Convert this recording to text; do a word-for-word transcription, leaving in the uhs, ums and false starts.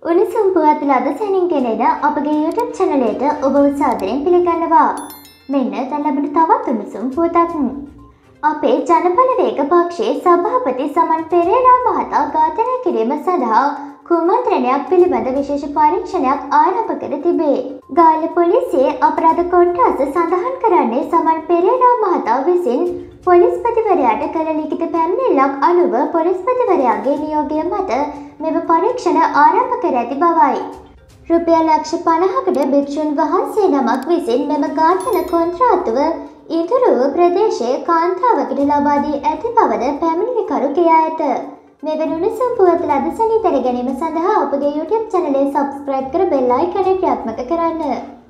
උණුසුම් පුවත් ලද සැනින් ගෙනෙන අපගේ YouTube channel එකට ඔබව සාදරයෙන් පිළිගන්නවා. මෙන්න දැන් ලැබෙන තවත් උණුසුම් පුවතක්. අපේ ජනබලවේග පක්ෂයේ සභාපති සමන් පෙරේරා මහතා ඝාතනය කිරීම සඳහා කුමන්ත්‍රණයක් පිළිබඳ විශේෂ පරීක්ෂණයක් ආරම්භ කර තිබේ. ගාල්ල පොලිසියේ අපරාධ කොට්ටාස සඳහන් කරන්නේ සමන් පෙරේරා මහතා විසින් පොලිස්පතිවරයාට කළ ලිඛිත පැමිණිල්ලක් අනුව පොලිස්පතිවරයාගේ නියෝගය මත මෙම පරීක්ෂණ ආරම්භ කර ඇති බවයි. රුපියල් ලක්ෂ පනහකට භික්ෂුන් වහන්සේ නමක් විසින් මෙම ඝාතන කොන්ත්‍රාත්තුව ඉදිරිව ප්‍රදේශයේ කාන්තාවකට ලබා දී ඇති බවද පැමිණිලිකරු කියා ඇත. මෙවැනි උණුසුම් පුවත් ලද සැනින් දැන ගැනීම සඳහා අපගේ YouTube channel එක subscribe කර bell icon එක ක්‍රියාත්මක කරන්න.